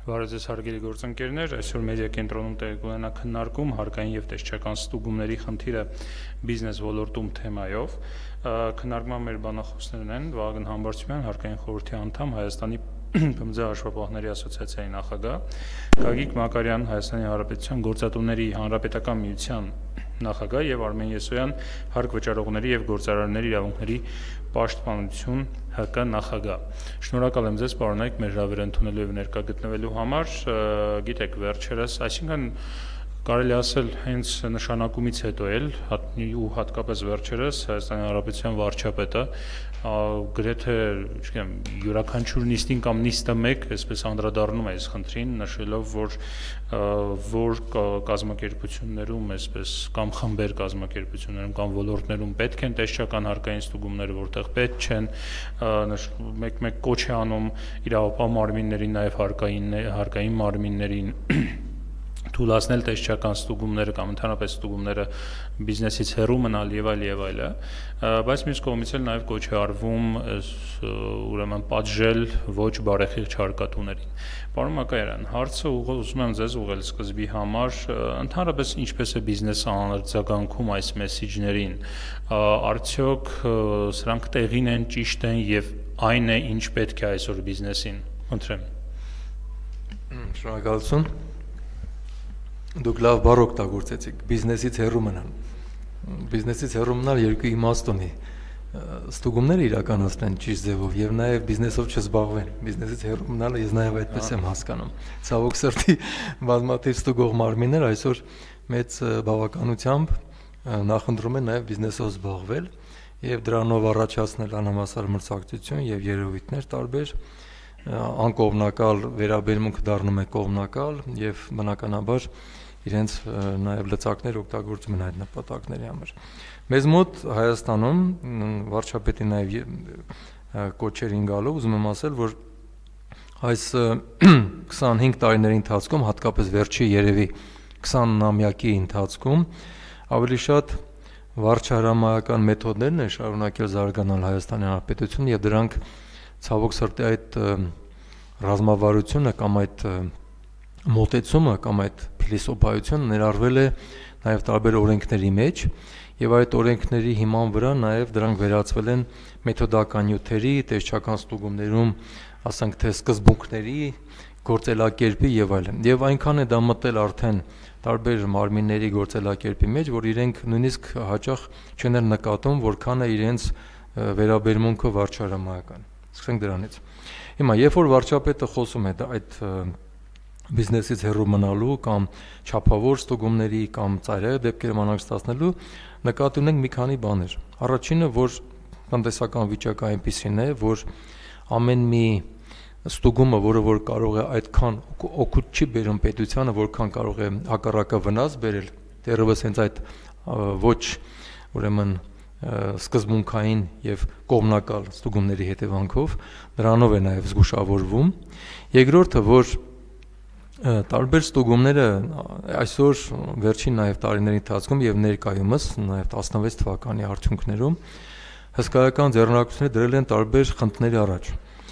Բարև ձեզ հարգելի գործընկերներ, այսօր մեդիա կենտրոնում տեղի կունենա քննարկում հարկային եւ տեսչական ստուգումների խնդիրը բիզնես ոլորտում թեմայով։ Քննարկման մեր բանախոսներն են Վահագն Համբարձումյան, հարկային խորհրդի անդամ, Հայաստանի ՊՄԶ հաշվապահների ասոցիացիայի նախագահ, Գագիկ Մակարյան, Հայաստանի Հանրապետության Գործատուների Հանրապետական միության նախագահ եւ Արմեն Եսոյան, հարկ վճարողների եւ գործարարների իրավունքների պաշտպանություն ՀԿ նախագահ։ Շնորհակալ եմ ձեզ, պարոնայք, մեր հրավերը ընդունելու եւ ներկա գտնվելու համար։ Գիտեք, վերջերս, այսինքն կարելի ասել հենց նշանակումից հետո էլ ու հատկապես վերջերս Հայաստանի Հանրապետության վարչապետը գրեթե, չգիտեմ, յուրաքանչյուր նիստին կամ նիստը մեկ, այսպես անդրադառնում է այս խնդրին, նշելով, որ կազմակերպություններում, այսպես կամ խմբեր կազմակերպություններում կամ ոլորտներում պետք են տեսչական հարկային ստուգումները, որտեղ պետք չեն, մեկ-մեկ կոչ է անում իրավապահ մարմիններին, նաև հարկային մարմիններին թույլատնել տեսչական ստուգումները կամ ընդհանրապես ստուգումները բիզնեսից հեռու մնալ եւ այլ, բայց մյուս կողմից էլ նաեւ կոչ է արվում ուրեմն պատժել ոչ բարեխիղճ հարկատուներին։ Պարոն Մակարյան, հարցը ուզում եմ ձեզ ուղղել սկզբի համար, ընդհանրապես ինչպես է բիզնեսը արձագանքում այս մեսիջներին, արդյոք սրանք տեղին են, ճիշտ են եւ այն է, ինչ պետք է այսօր բիզնեսին։ Խնդրեմ։ Շնորհակալություն։ Դուք լավ բառ օգտագործեցիք, բիզնեսից հեռու մնալ։ Բիզնեսից հեռու մնալ երկու իմաստ ունի։ Ստուգումները իրականացնեն ճիշտ ձևով եւ նաեւ բիզնեսով չզբաղվեն։ Բիզնեսից հեռու մնալը ես նաեւ այդպես եմ հասկանում։ Ցավոք սրտի բազմաթիվ ստուգող մարմիններ այսօր մեծ բավականությամբ նախընտրում են նաեւ բիզնեսով զբաղվել եւ դրանով առաջացնել անհամասար մրցակցություն եւ երևույթներ տարբեր անկողմնակալ վերաբերմունքը դառնում է կողմնակալ եւ բնականաբար իրենց նաեւ լծակներ օգտագործում են այդ նպատակների համար։ Մեզ մոտ Հայաստանում վարչապետի նաեւ կոչերին գալով ուզում եմ ասել, որ այս 25 տարիների ընթացքում, հատկապես վերջի երևի 20-ամյակի ընթացքում ավելի շատ վարչահրամայական մեթոդներն են շարունակել զարգանալ Հայաստանի Հանրապետությունում եւ դրանք ցավոք սրտի այդ ռազմավարությունը կամ այդ մոտեցումը կամ այդ փիլիսոփայությունը ներառվել է նաև տարբեր օրենքների մեջ եւ այդ օրենքների հիման վրա նաև դրանք վերածվել են մեթոդական նյութերի, տեսչական ստուգումներում, ասենք թե սկզբունքների, գործելակերպի եւ այլն։ Եվ այնքան է դա մտել արդեն տարբեր մարմինների գործելակերպի մեջ, որ իրենք նույնիսկ հաճախ չեն նկատում, որքան է իրենց վերաբերմունքը վարչահրամայական։ Սկսենք դրանից։ Հիմա երբ որ վարչապետը խոսում է այդ բիզնեսից հեռու մնալու կամ չափավոր ստուգումների կամ ծայրահեղ դեպքերը մանրակցնելու նկատի ունենք մի քանի բաներ։ Առաջինը, որ տնտեսական վիճակը այնպիսին է, որ ամեն մի ստուգումը, որը կարող է այդքան օգուտ չի բերում պետությանը, որքան կարող է հակառակը վնաս բերել, դեռևս հենց այդ ոչ ուրեմն սկզբունքային եւ կողմնակալ ստուգումների հետևանքով դրանով է նաեւ զգուշավորվում։ Երկրորդը, որ տարբեր ստուգումները այսօր վերջին նաեւ տարիների ընթացքում եւ ներկայումս նաեւ 16 թվականի արդյունքներում հսկայական ձեռնարկություններ դրել են տարբեր խնդիրների առաջ։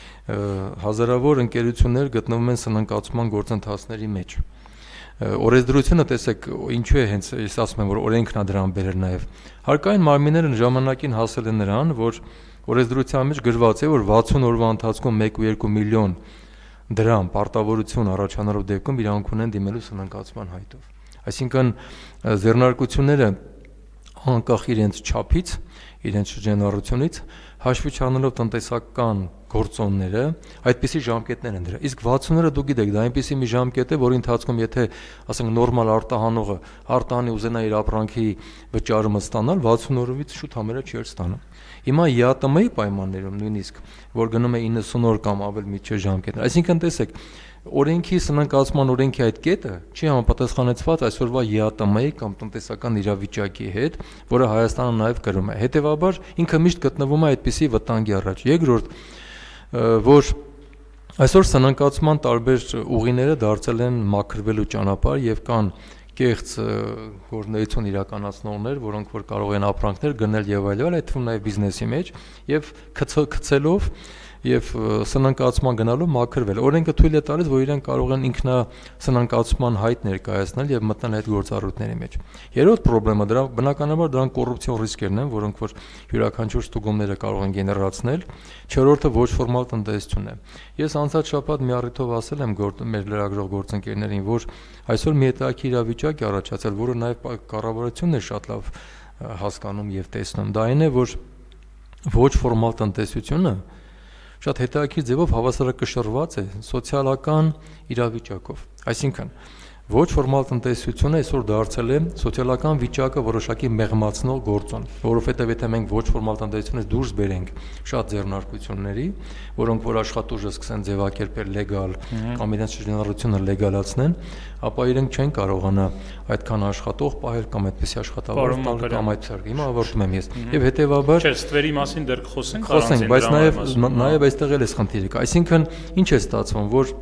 Հազարավոր ընկերություններ գտնվում են սնանկացման գործընթացների մեջ։ Օրենսդրությունը տեսեք ինչու է հենց ես ասում եմ որ օրենքն է դրան բերել նաև հարկային մարմինները ժամանակին հասել են նրան որ օրենսդրության մեջ գրված է որ 60 օրվա ընթացքում 1.2 միլիոն դրամ պարտավորություն առաջանալու դեպքում իրավունք ունեն դիմելու սնանկացման հայտով այսինքն ձեռնարկությունները անկախ իրենց չափից իրենց շրջանառությունից հաշվի չառնելով տնտեսական գործոնները այդպիսի ժամկետներ են դրա իսկ 60-ը դուք գիտեք դա այնպիսի մի ժամկետ է որի ընթացքում եթե ասենք նորմալ արտահանողը արտահանի ուզենա իր ապրանքի վճարումը ստանալ 60 օրից շուտ համարը չի ստանա հիմա ԵԱՏՄ-ի պայմաններում նույնիսկ որ գնում է 90 օր կամ ավել միջև ժամկետներ այսինքն տեսեք օրենքի սնանկացման օրենքի այդ կետը չի համապատասխանեցված այսօրվա ԵԱՏՄ-ի կամ տնտեսական իրավիճակի հետ, որը Հայաստանը նաև կրում է։ Հետևաբար ինքը միշտ գտնվում է այդպիսի վտանգի առաջ։ Երկրորդ, որ այսօր սնանկացման տարբեր ուղիները դարձել են մաքրվելու ճանապարհ եւ կան կեղծ գործունեություն իրականացնողներ, որոնք որ կարող են ապրանքներ գնել եւ այլ, այդ թվում նաեւ բիզնեսի մեջ եւ քցելով եւ սնանկացման գնալու մաքրվել։ Օրենքը թույլ է տալիս, որ իրենք կարող են ինքնա սնանկացման հայտ ներկայացնել եւ մտնել այդ գործառույթների մեջ։ Երրորդ խնդրեմը բնականաբար դրանք կոռուպցիոն ռիսկերն են, որոնք որ յուրաքանչյուր ստուգումները կարող են գեներացնել։ Չորրորդը ոչ ֆորմալ տնտեսությունն է։ Ես անցած շաբաթ մի առիթով ասել եմ մեր լրագրող գործընկերներին, որ այսօր մի հետաքրքիր իրավիճակ է առաջացել, որը նաեւ կառավարությունն է շատ լավ հասկանում եւ տեսնում։ Դա այն է, որ ոչ ֆորմալ տնտեսությունը շատ հետաքրքիր ձևով հավասարակշռված է սոցիալական իրավիճակով։ Այսինքն ոչ ֆորմալ տնտեսությունը այսօր դարձել է սոցիալական վիճակը որոշակի մեղմացնող գործոն, որովհետև եթե մենք ոչ ֆորմալ տնտեսությունից դուրս բերենք շատ ձեռնարկությունների, որոնք որ աշխատուժը սկսեն ձևակերպել լեգալ կամ իրենց շրջանառությունը լեգալացնեն, ապա իրենք չեն կարողանա այդքան աշխատող պահել կամ այդպեսի աշխատավարձ տալ կամ այդ սարք։ Հիմա ավարտում եմ ես։ Եվ հետեւաբար չէ, ստվերի մասին դեռ խոսենք, բայց նաև այստեղ էլ է խնդիրը։ Այսինքն ինչ է ստացվում, որ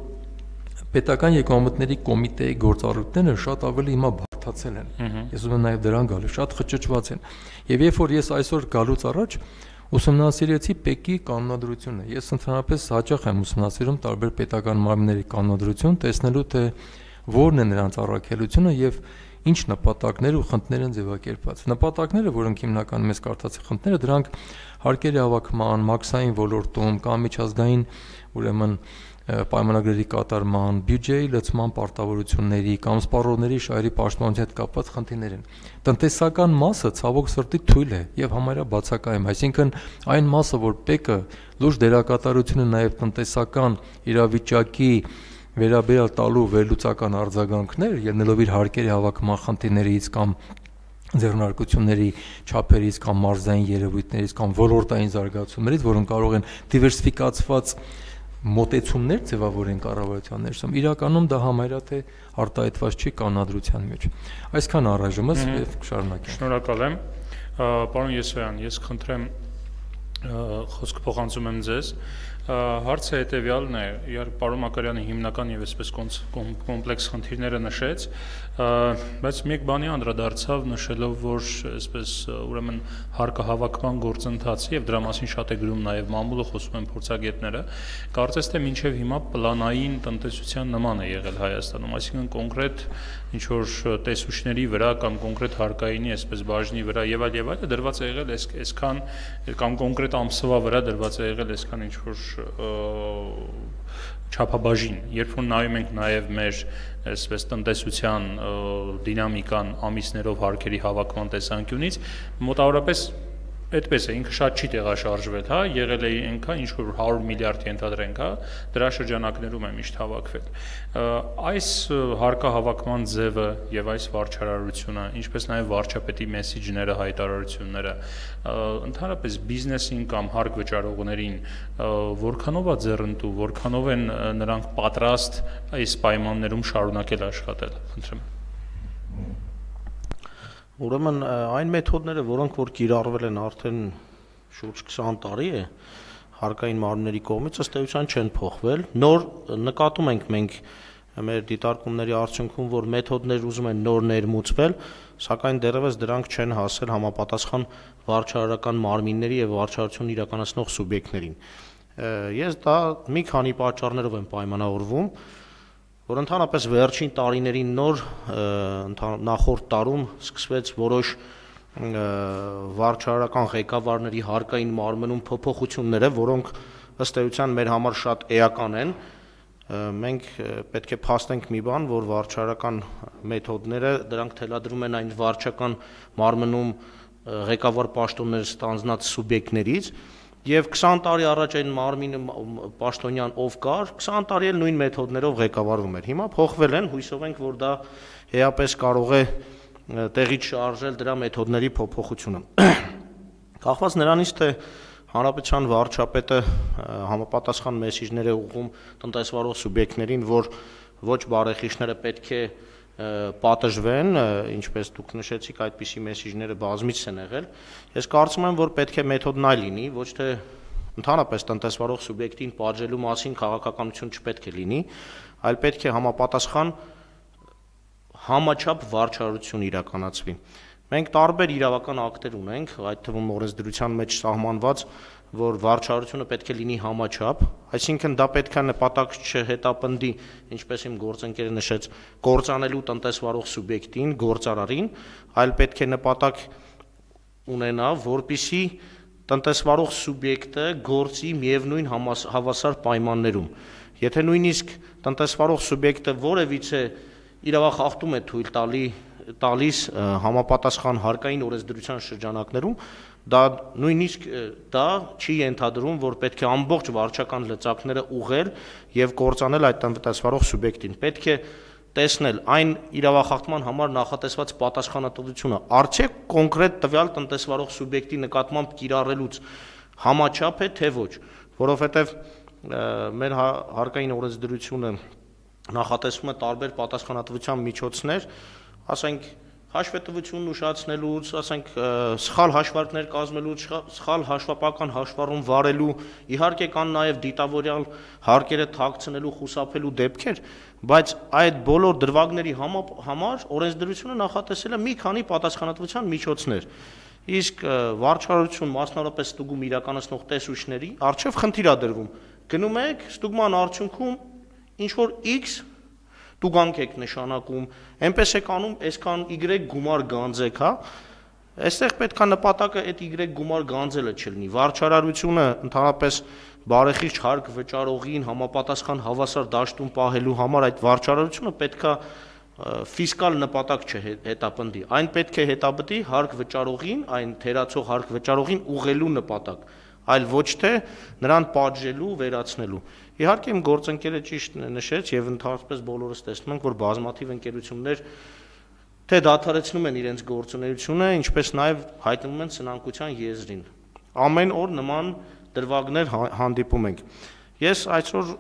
պետական եկամուտների կոմիտեի գործառույթները շատ ավելի հիմա բարդացել են։ Ես ուզում եմ նաև դրան գալու, շատ խճճված են։ Եվ երբ որ ես այսօր գալուց առաջ ուսումնասիրեցի ՊԵԿ-ի կանոնադրությունը, ես ընդհանրապես հաճախ եմ ուսումնասիրում տարբեր պետական մարմինների կանոնադրություն, տեսնելու թե որն է նրանց առաքելությունը եւ ինչ նպատակներ ու խնդիրներ են ձևակերպված։ Նպատակները, որոնք հիմնականում ես կարդացի խնդիրները, դրանք հարկերի հավաքման, մաքսային ոլորտում կամ միջազգային ուրեմն պայմանագրերի կատարման, բյուջեի լցման պարտավորությունների կամ սպառողների շահերի պաշտպանության հետ կապված խնդիրներ են։ Տնտեսական մասը ցավոք սրտի թույլ է եւ համարյա բացակայում, այսինքն այն մասը, որ ՊԵԿ-ը լուրջ դերակատարություն է նաեւ տնտեսական իրավիճակի վերաբերյալ տալու վերլուծական արձագանքներ, ելնելով իր հարկերի հավաքման խնդիրներից կամ ձեռնարկությունների չափերից կամ մարզային երևույթներից կամ ոլորտային զարգացումներից, որոնք կարող են դիվերսիֆիկացված մոտեցումներ ձևավորեն կառավարության ներսում, իրականում դա համարյա թե արտահայտված չի կանոնադրության մեջ։ Այսքան առայժմս եւ կշարունակենք։ Շնորհակալ եմ։ Պարոն Եսոյան, ես խնդրեմ խոսքը փոխանցում եմ ձեզ։ Հարցը հետևյալն է, իհարկե պարոն Մակարյանը հիմնական եւ այսպես կոմպլեքս խնդիրները նշեց, բայց մեկ բանի անդրադարձավ նշելով, որ այսպես ուրեմն հարկահավաքման գործընթացը եւ դրա մասին շատ է գրում նաեւ մամուլը, խոսում են փորձագետները, կարծես թե մինչեւ հիմա պլանային տնտեսության նման է եղել Հայաստանում, այսինքն կոնկրետ ինչ որ տեսուչների վրա կամ կոնկրետ հարկայինի այսպես բաժնի վրա եւ այլը դրված է եղել այսքան կամ կոնկրետ ամսվա վրա դրված է եղել այսքան ինչ որ չափաբաժին, երբ որ նայում ենք նաև մեր այսպես տնտեսության դինամիկան ամիսներով հարկերի հավաքման տեսանկյունից, մոտավորապես այդպես է, ինքը շատ չի տեղաշարժվել, հա, եղել է ինքը ինչ որ 100 միլիարդ ենթադրենք, հա, դրա շրջանակներում է միշտ հավաքվել։ Այս հարկահավաքման ձևը եւ այս վարչարարությունը, ինչպես նաեւ վարչապետի մեսիջները, հայտարարությունները, ընդհանրապես բիզնեսին կամ հարկ վճարողներին որքանով է ձեռնտու, որքանով են նրանք պատրաստ այս պայմաններում շարունակել աշխատել, խնդրեմ։ Ուրեմն այն մեթոդները, որոնք որ կիրառվել են արդեն շուրջ 20 տարի է, հարկային մարմինների կողմից ըստ էության չեն փոխվել։ Նոր նկատում ենք մենք մեր դիտարկումների արդյունքում, որ մեթոդներ ուզում են նոր ներմուծվել, սակայն դեռևս դրանք չեն հասել համապատասխան վարչարարական մարմինների եւ վարչարություն իրականացնող սուբյեկտներին։ Ես դա մի քանի պատճառներով եմ պայմանավորվում, որ ընդհանրապես վերջին տարիներին նոր նախորդ տարում սկսվեց որոշ վարչարարական ղեկավարների հարկային մարմնում փոփոխությունները, որոնք ըստ էության մեր համար շատ էական են։ Մենք պետք է փաստենք մի բան, որ վարչարարական մեթոդները դրանք թելադրում են այն վարչական մարմնում ղեկավար պաշտոններ ստանձնած սուբյեկտներից Եվ 20 տարի առաջ այն մարմինը պաշտոնյան ով կար, 20 տարի էլ նույն մեթոդներով ղեկավարվում էր։ Հիմա փոխվել են, հույսով ենք, որ դա էապես կարող է տեղից շարժել դրա մեթոդների փոփոխությունը։ Կախված նրանից, թե հանրապետության վարչապետը համապատասխան մեսիջներ է ուղղում տնտեսվարող սուբյեկտներին, որ ոչ բարեխիղճները պետք է պատժվեն, ինչպես դուք նշեցիք, այդպիսի մեսիջները բազմիցս են եղել։ Ես կարծում եմ, որ պետք է մեթոդն այլ լինի, ոչ թե ընդհանրապես տնտեսվարող սուբյեկտին պատժելու մասին քաղաքականություն չպետք է լինի, այլ պետք է համապատասխան համաչափ վարչարություն իրականացվի։ Մենք տարբեր իրավական ակտեր ունենք, այդ թվում օրենսդրության մեջ սահմանված որ վարչարությունը պետք է լինի համաչափ, այսինքն դա պետք է նպատակ չհետապնդի, ինչպես իմ գործընկերը նշեց, կործանելու տնտեսվարող սուբյեկտին, գործարարին, այլ պետք է նպատակ ունենա, որպեսզի տնտեսվարող սուբյեկտը գործի միևնույն հավասար պայմաններում։ Եթե նույնիսկ տնտեսվարող սուբյեկտը որևիցե իրավախախտում է թույլ տալիս համապատասխան հարկային օրենսդրության շրջանակներում, դա նույնիսկ դա չի ենթադրում, որ պետք է ամբողջ վարչական լծակները ուղղել եւ կործանել այդ տնտեսվարող սուբյեկտին։ Պետք է տեսնել այն իրավախախտման համար նախատեսված պատասխանատվությունը արդյոք կոնկրետ տվյալ տնտեսվարող սուբյեկտի նկատմամբ կիրառելուց համաչափ է, թե ոչ, որովհետեւ մեր հարկային օրենսդրությունը նախատեսվում է տարբեր պատասխանատվության միջոցներ, ասենք հաշվետվությունն ուշացնելուց, ասենք սխալ հաշվարկներ կազմելուց, սխալ հաշվապական հաշվառում վարելու, իհարկե կան նաև դիտավորյալ հարկերը թաքցնելու, խուսափելու դեպքեր, բայց այդ բոլոր դրվագների համար օրենսդրությունը նախատեսել է մի քանի պատասխանատվության միջոցներ։ Իսկ վարչարություն, մասնավորապես ստուգում իրականացնող տեսուչների առջև խնդիր ա դրվում։ Գնում եք ստուգման արդյունքում ինչ որ X տուգանք եք նշանակում, այնպես եք անում, այսքան Y գումար գանձեք, հա, այստեղ պետք է նպատակը այդ Y գումար գանձելը չլինի, վարչարարությունը ընդհանրապես բարեխիղճ հարկ վճարողին համապատասխան հավասար դաշտում պահելու համար այդ վարչարարությունը պետք է ֆիսկալ նպատակ չհետապնդի, այն պետք է հետապնդի հարկ վճարողին, այն թերացող հարկ վճարողին ուղղելու նպատակ, այլ ոչ թե նրան պատժելու, վերացնելու։ Իհարկե իմ գործընկերը ճիշտ նշեց եւ ընդհանրապես բոլորս տեսնում ենք, որ բազմաթիվ ընկերություններ թե դադարեցնում են իրենց գործունեությունը, ինչպես նաեւ հայտնվում են սնանկության եզրին։ Ամեն օր նման դրվագներ հանդիպում ենք։ Ես այսօր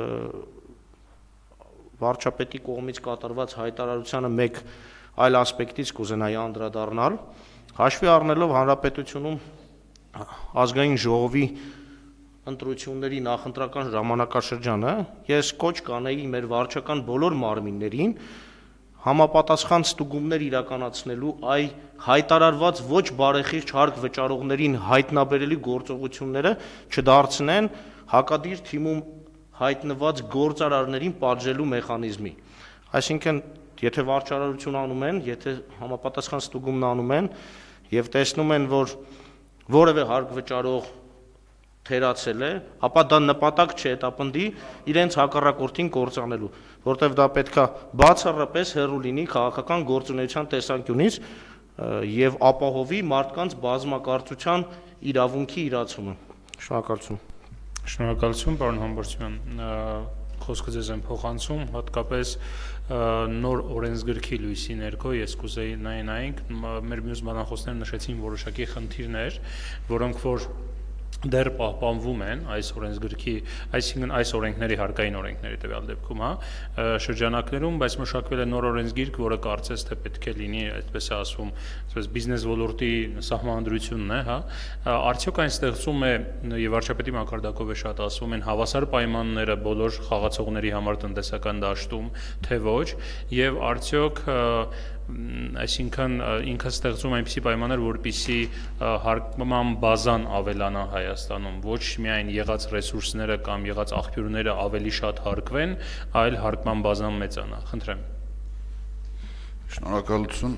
վարչապետի կողմից կատարված հայտարարությանը մեկ այլ ասպեկտից կուզենայի անդրադառնալ, հաշվի առնելով հանրապետությունում ազգային ժողովի ընտրությունների նախընտրական ժամանակաշրջանը, ես կոչ կանեի մեր վարչական բոլոր մարմիններին համապատասխան ստուգումներ իրականացնելու այ հայտարարված ոչ բարեխիղճ հարկ վճարողներին հայտնաբերելի գործողությունները չդարձնեն հակադիր թիմում հայտնված գործարարներին պատժելու մեխանիզմի։ Այսինքն, եթե վարչարարություն անում են, եթե համապատասխան ստուգումն անում են եւ տեսնում են, որ որևէ հարկ վճարող թերացել է, ապա դա նպատակ չհետապնդի իրենց հակառակորդին կործանելու, որտեղ դա պետքա բացառապես հեռու լինի քաղաքական գործունեության տեսանկյունից եւ ապահովի մարդկանց բազմակարծության իրավունքի իրացումը։ Շնորհակալություն։ Շնորհակալություն, պարոն Համբարձումյան, խոսքը ձեզ եմ փոխանցում, հատկապես նոր օրենսգրքի լույսի ներքո ես կուզեի նայենք, մեր մյուս բանախոսները նշեցին որոշակի խնդիրներ, որոնք որ դեռ պահպանվում են այս օրենսգրքի, այսինքն այս օրենքների հարկային օրենքների տվյալ դեպքում, հա, շրջանակներում, բայց մշակվել է նոր օրենսգիրք, որը կարծես թե պետք է լինի, այդպես է ասվում, այսպես բիզնես ոլորտի սահմանադրությունն է, հա, արդյոք այն ստեղծում է եւ վարչապետի մակարդակով է շատ ասվում են հավասար պայմանները բոլոր խաղացողների համար տնտեսական դաշտում, թե ոչ, եւ արդյոք այսինքն ինքը ստեղծում այնպիսի պայմաններ, որպեսզի հարկման բազան ավելանա Հայաստանում, ոչ միայն եղած ռեսուրսները կամ եղած աղբյուրները ավելի շատ հարկվեն, այլ հարկման բազան մեծանա։ Խնդրեմ։ Շնորհակալություն։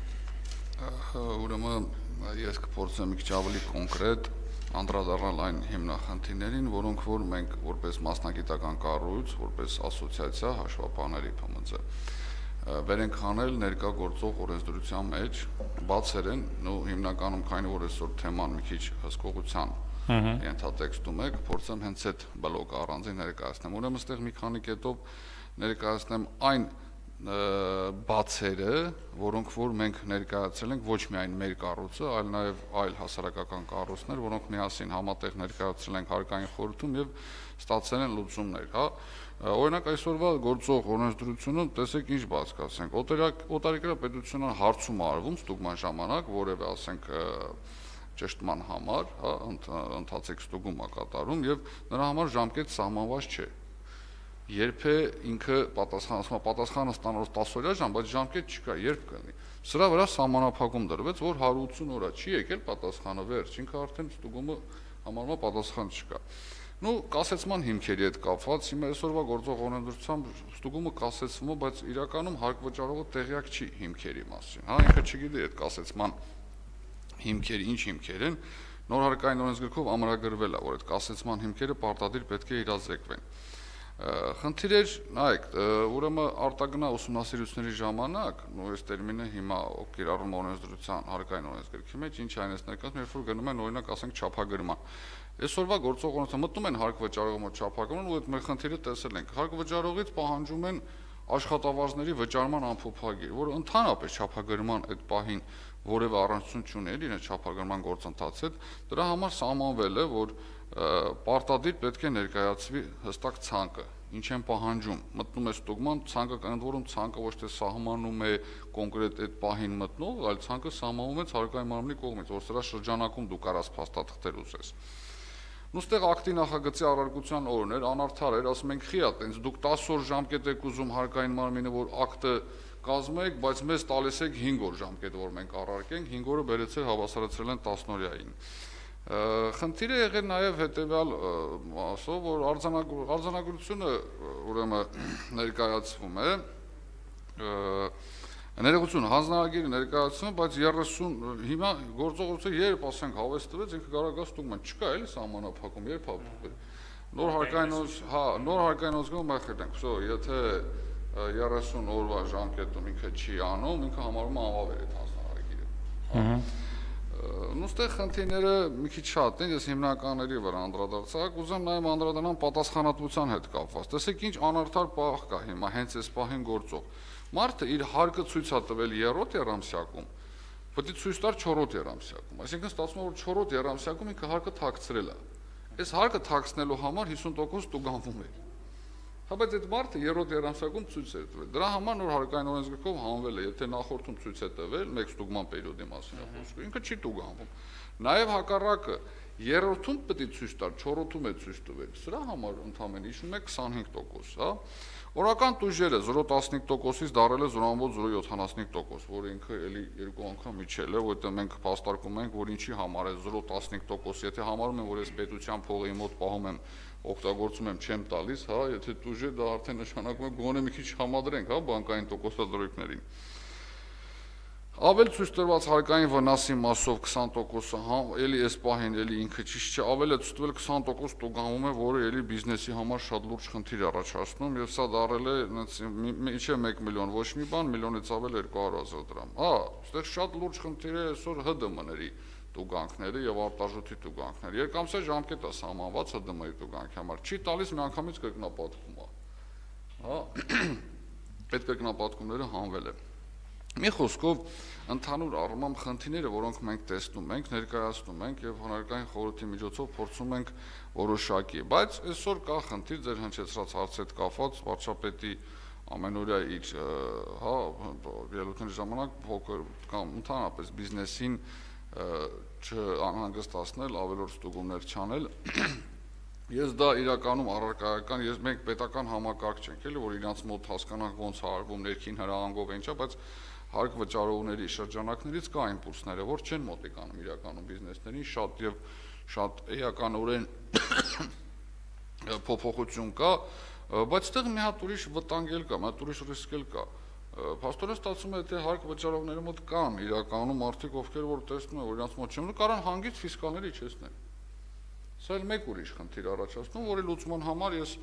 Ուրեմն ես կփորձեմ մի քիչ ավելի կոնկրետ անդրադառնալ այն հիմնախնդիրներին, որոնք որ մենք որպես մասնագիտական կառույց, որպես ասոցիացիա հաշվապահների ՓՄԶ վեր ենք հանել ներկա գործող օրենսդրության մեջ, բացեր են, ու հիմնականում քանի որ այսօր թեման մի քիչ հսկողության ենթատեքստում է, կփորձեմ հենց այդ բլոկը առանձին ներկայացնեմ։ Ուրեմն այստեղ մի քանի կետով ներկայացնեմ այն բացերը, որոնք որ մենք ներկայացրել ենք ոչ միայն մեր կառույցը, այլ նաև այլ հասարակական կառույցներ, որոնք միասին համատեղ ներկայացրել ենք հարկային խորհրդում եւ ստացել են լուծումներ, հա։ Օրինակ այսօրվա գործող օրենսդրությունը տեսեք ինչ բաց կասենք, օտարերկրյա պետությունը հարցում արվում ստուգման ժամանակ, որևէ ասենք ճշտման համար, հա, ընթացիկ ստուգում է կատարում եւ նրա համար ժամկետ սահմանված չէ։ Երբ է ինքը պատասխանը ստանալուց 10 օրյա ժամ, բայց ժամկետ չկա, երբ կլինի։ Սրա վրա սահմանափակում դրվեց, որ 180 օր չի եկել պատասխանը վերջ, ինքը արդեն ստուգումը Համարվում է պատասխան չկա։ Ну, կասեցման հիմքերի հետ կապված, հիմա այսօրվա գործող օրենսդրությամբ ստուգումը կասեցվում է, բայց իրականում հարկ վճարողը տեղյակ չի հիմքերի մասին, հա, ինքը չգիտի այդ կասեցման հիմքերը, ինչ հիմքեր են, նոր հարկային օրենսգրքով ամրագրվել է, որ այդ կասեցման հիմքերը պարտադիր պետք է իրազեկվեն։ Խնդիրեր, նայեք, ուրեմն արտագնա ուսումնասիրությունների ժամանակ, նույն այս տերմինը հիմա կիրառում օրենսդրության հարկային օրենսգրքի մեջ, ինչ այն էս ներկայացնում, երբ որ գնում են օրինակ, ասենք, չափագրման։ Այսօրվա գործող օրենսդրությամբ մտնում են հարկ վճարողի մոտ չափագրման ու այդ մեր խնդիրը տեսել ենք։ Հարկ վճարողից պահանջում են աշխատավարձների վճարման ամփոփագիր, որը ընդհանրապես չափագրման այդ պահին որևէ առնչություն չուներ իրենց չափագրման գործընթացի հետ, դրա համար սահմանվել է, որ պարտադիր պետք է ներկայացվի հստակ ցանկը, ինչ են պահանջում, մտնում է ստուգման, ցանկը ընդ որում ցանկը ոչ թե սահմանում է կոնկրետ այդ պահին մտնող, այլ ցանկը սահմանում է հարկային մարմնի կողմից, որ սրա շրջանակում դու կարաս փաստաթղթեր ուզես։ Նույնստեղ ակտի նախագծի առարկության օրն էր, անարդար էր, ասում ենք խիա, տենց դուք 10 օր ժամկետ եք ուզում հարկային մարմինը, որ ակտը կազմեք, բայց մեզ տալիս եք 5 օր ժամկետ, որ մենք առարկենք, 5 օրը բերեցել հավասարացրել են 10-օրյային։ Խնդիրը եղել նաև հետևյալ մասով, որ արձանագրությունը ուրեմն ներկայացվում է, ներողություն, հանձնարարագիրը ներկայացվում է, բայց 30 հիմա գործողությունը երբ ասենք հավես տվեց, ինքը կարող է գա ստուգման, չկա էլի սահմանափակում, երբ նոր հարկային օրենսգրքում մեղրել ենք, եթե 30 օրվա ժամկետում ինքը չի անում, ինքը համարվում է անվավեր այդ հանձնարարագիրը։ Նույնստեղ խնդիրները մի քիչ շատ են, ես հիմնականների վրա անդրադարձա, կուզեմ նաև անդրադառնամ պատասխանատվության հետ կապված։ Տեսեք ինչ անարդար պահ կա հիմա հենց այս պահին գործող։ Մարդը իր հարկը ցույց է տվել 3-րդ երամսյակում, պետք է ցույց տար 4-րդ երամսյակում։ Այսինքն ստացվում է, որ 4-րդ երամսյակում ինքը հարկը թաքցրել է։ Այս հարկը թաքցնելու համար 50% տուգանվում է։ Հա, բայց այդ մարդը 3-րդ երամսյակում ցույց է տվել։ Դրա համար նոր հարկային օրենսգրքով հանվել է, եթե նախորդում ցույց է տվել, մեկ ստուգման պերիոդի մասին է խոսքը, ինքը չի տուգանվում։ Նաև հակառակը 3-րդում պետք է ցույց տար, 4-րդում է ցույց տվել։ Սրա համար ընդամենը հիշում եք 25%, հա։ Օրական տուժերը 0.15%-ից դարել է 0.075%, որը ինքը էլի երկու անգամ իջել է, որտեղ մենք փաստարկում ենք, որ ինչի համար է 0.15%, եթե համարում են, որ ես պետության փողի մոտ պահում եմ, օգտագործում եմ, չեմ տալիս, հա, եթե տուժ է, դա արդեն նշանակում է գոնե մի քիչ համադրենք, հա, բանկային տոկոսադրույքներին։ Ավել ցույց տրված հարկային վնասի մասով 20%-ը, էլի այս պահին էլի ինքը ճիշտ չէ, ավել է ցույց տվել 20% տուգանվում է, որը էլի բիզնեսի համար շատ լուրջ խնդիր է առաջացնում, եւ սա դարել է ինչե 1 միլիոն, ոչ մի բան, միլիոնից ավել 200,000 դրամ։ Հա, այստեղ շատ լուրջ խնդիր է այսօր ՀԴՄ-ների տուգանքները եւ արտարժույթի տուգանքները։ Երկամսյա ժամկետ է սահմանված ՀԴՄ-ի տուգանքի համար, չի տալիս միանգամից կրկնապատկում է։ Հա, այդ կրկնապատկումները հանվել է։ Մի խոսքով ընդհանուր առմամբ խնդիրները, որոնք մենք տեսնում ենք, ներկայացնում ենք եւ հանրային խորհրդի միջոցով փորձում ենք որոշակի, բայց այսօր կա խնդիր ձեր հնչեցրած հարցի հետ կապված վարչապետի ամենօրյա իր հա ելույթների ժամանակ փոքր կամ ընդհանրապես բիզնեսին չանհանգստացնել, ավելորդ ստուգումներ չանել։ Ես դա իրականում առարկայական, մենք պետական համակարգ չենք, էլի որ իրանց մոտ հասկանանք ոնց է արվում ներքին հրահանգով ինչա, բայց հարկ վճարողների շրջանակներից կա իմպուլսները, որ չեն մոտիկանում իրականում բիզնեսներին, շատ եւ շատ էականորեն փոփոխություն կա, բայց այդտեղ մի հատ ուրիշ վտանգ էլ կա, մի հատ ուրիշ ռիսկ էլ կա։ Փաստորեն ստացվում է, թե հարկ վճարողների մոտ կան իրականում մարդիկ, ովքեր որ տեսնում են, որ իրանց մոտ չեն, կարան հանգիստ ֆիսկալները իջեցնեն։ Սա էլ մեկ ուրիշ խնդիր առաջացնում, որի լուծման համար ես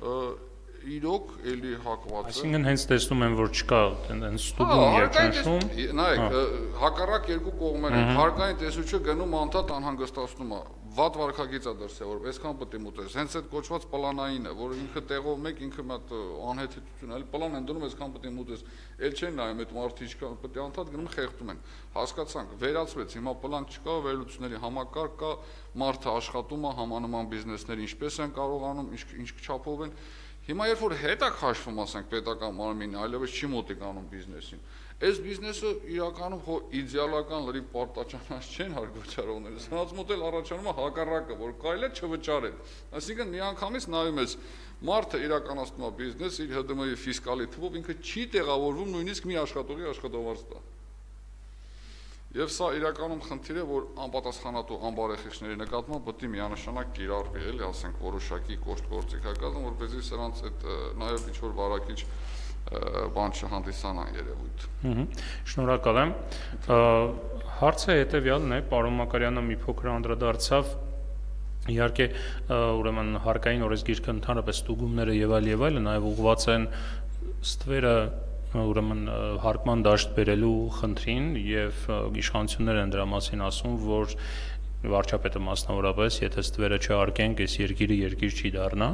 իրոք էլի հակված եմ։ Այսինքն հենց տեսնում եմ, որ չկա այնպես ստուգում եւ ճնշում։ Նայեք, հակառակ երկու կողմեր են, հարկային տեսուչը գնում անդադ անհանգստացնում է, վատ վարքագիծ է դրսել, որ այսքան պետք է մտես։ Հենց այդ կոչված պլանային է, որ ինքը տեղով մեկ ինքը մի հատ անհեթեթություն, այլ պլան են դնում, այսքան պետք է մտես։ Էլ չեն նայում այդ մարդը ինչքան պետք է անդադ գնում խեղդում են։ Հասկացանք, վերացվեց, հիմա պլան չկա, վերլուծությունների համակարգ կա, մարդը աշխատում է, համանման բիզնեսները ինչպես են կարողանում, ինչ չափով են։ Հիմա երբ որ հետ է քաշվում, ասենք, պետական մարմինը, այլևս չի մոտիկանում բիզնեսին։ Այս բիզնեսը իրականում հո իդեալական լրիվ պարտաճանած չեն հարկ վճարողները։ Սրանց մոտ էլ առաջանում է հակառակը, որ կարելի է չվճարել։ Այսինքն միանգամից նայում ես, մարդը իրականացնում է բիզնես, իր ՀԴՄ-ի ֆիսկալի թվով ինքը չի տեղավորվում նույնիսկ մի աշխատողի աշխատավարձ տա։ Եվ սա իրականում խնդիր է, որ անպատասխանատու անբարեխիղճների նկատմամբ պետք է միանշանակ կիրառվի, էլի, ասենք որոշակի կոշտ գործիքակազմ, որպեսզի սրանց այդ նաև ինչ-որ վարակիչ բան չհանդիսանան երևույթ։ Շնորհակալ եմ։ Հարցը հետևյալն է, պարոն Մակարյանը մի փոքր անդրադարձավ իհարկե ուրեմն հարկային օրենսգիրքը ընդհանրապես ստուգումները եւ այլը նաև ուղղված են ստվերը ուրեմն հարկման դաշտ բերելու խնդրին եւ իշխանությունները են դրա մասին ասում, որ վարչապետը մասնավորապես, եթե ստվերը չհարկենք, այս երկիրը երկիր չի դառնա։